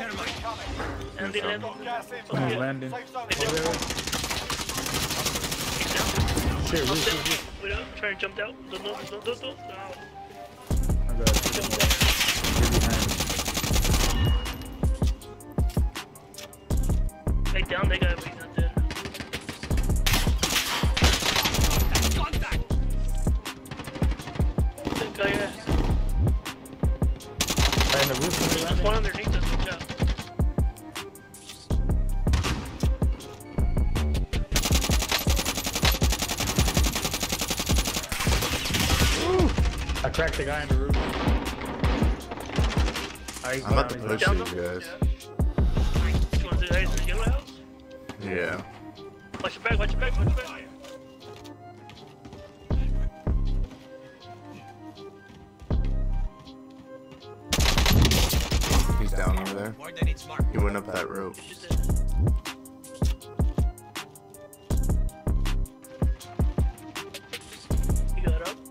And they land. Someone's landing. Shit, roof. Wait up, try and jump out. No. I got it. Hey, down, they got it, but he's not dead. That guy, yeah. Right in the roof. There's one underneath us, watch out. I cracked the guy in the roof. I'm about to push Down you them? guys. You want to do the ice in the yellow house? Yeah. Watch your back, watch your back, watch your back. He's down over there. He went up that rope. He got up.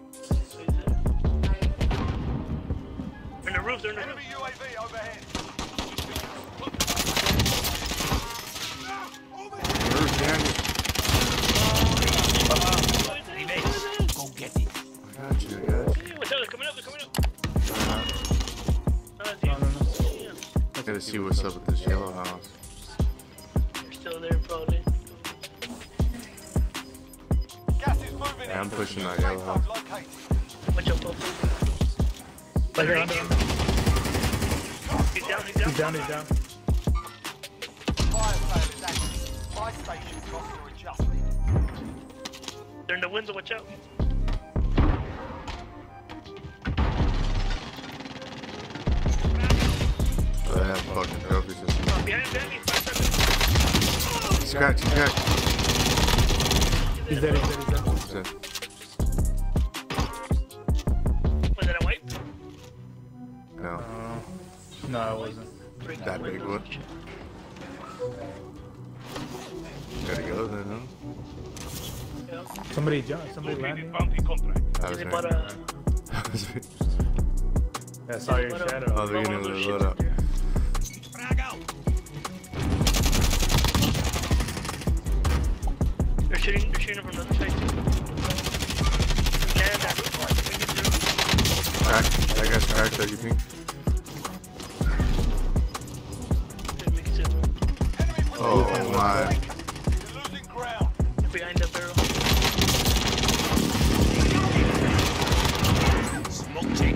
They're in the roof, they're in the roof. UAV overhead. Roof behind you. Go get I it. got you, I got you. Watch out, they're coming up, they're coming up. I gotta see what's up with this yellow house. They're still there, probably. Gas is moving in. Yeah, I'm pushing that yellow house. Located. Watch out, Paul. Right here, under him. He's down, he's He's down. down, he's down. Fire sale is active. Buy station costs are adjusted. They're in the window, watch out. Oh, they have fucking trophy system. Behind me. Scratch, scratch. He's dead, he's dead, he's dead. That's it. Was that a wipe? No, No, it wasn't. that big one. Gotta go then, huh? Yeah. Somebody jumped, somebody landed. That was They me. bought a... That was me. Yeah, I saw your shadow. Oh, they're gonna load up. They're shooting from the other side too. Land that roof. Crack. That guy's cracked, that you think? Oh my. You're losing ground. Behind the barrel. Smoke check.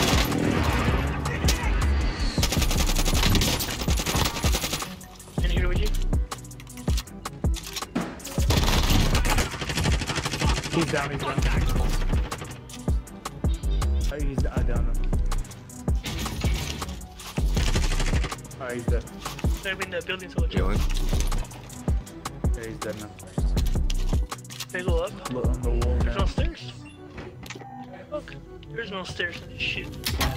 In here with you. He's down, he's down. Oh, he's down. Oh, he's dead. They're in the building, so watch out. Healing. Yeah, he's dead now. They go up. Look on the wall There's now. no stairs. Look, there's no stairs in this shit.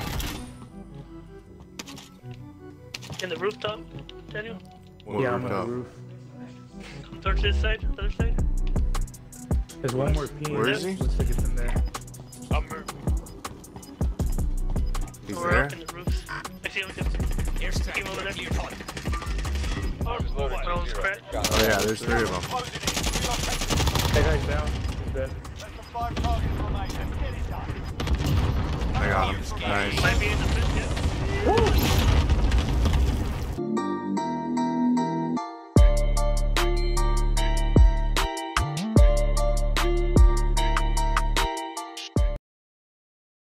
In the rooftop, Daniel. What Yeah, I'm on rooftop? the roof. Come towards this side, the other side. There's one more ping. Where is he? Looks like it's in there. He's We're there? up in the roofs. I see him. Team over there. Oh, cracked. Oh yeah, there's three of them. Closing in. Relocating. That guy's down. He's dead. Less than 5 targets remaining. Get it done. I got him. Nice. Might be in the